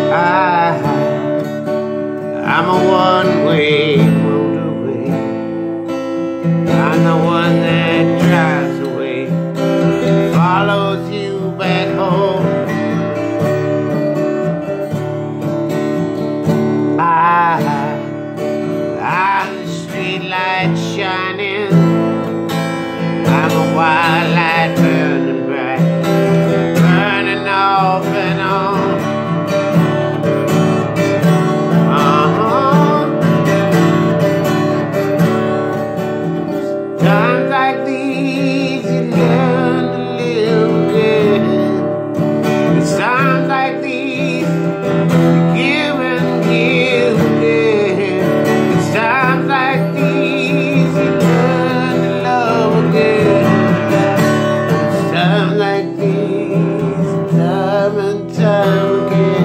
I'm a one-way motorway. I'm the one that drives away, follows you back home. I'm the street light shining. I'm a wild light burning bright, burning off and on. Times like these you learn to live again. It's times like these you give and give again. It's times like these you learn to love again. It's times like these, time and time again.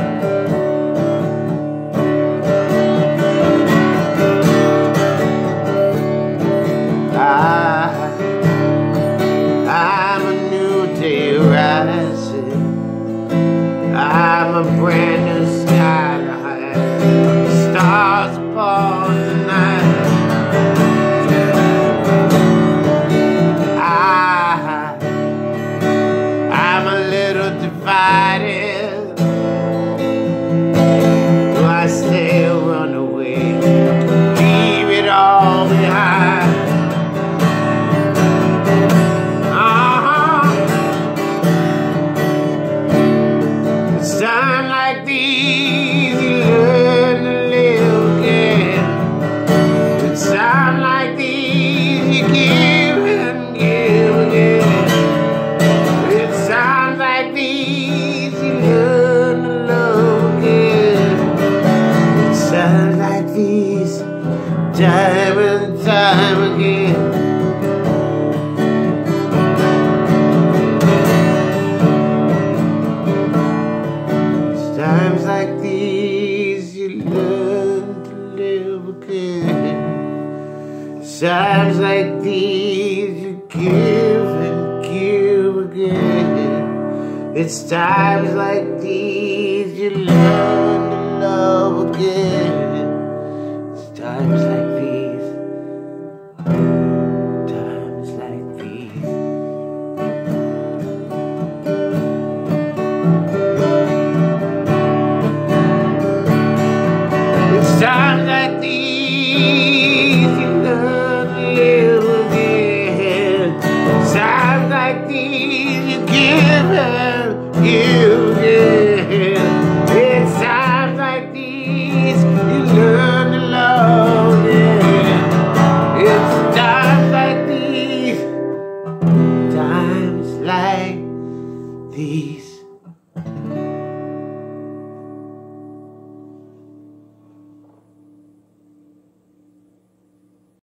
I'm a new day rising. I'm a brand new sky to hide. Stars upon the night. I'm a little divided. Do I stay or run away? Leave it all behind. It's times like these you learn to live again. It's times like these you give and give again. It's times like these you learn to love again. It's times like these, time and time again. Times like these you learn to live again. Times like these you give and give again. It's times like these you learn to love again. It's times like these, times like these. Times like these you learn to live again. Times like these you give and give again. It's times like these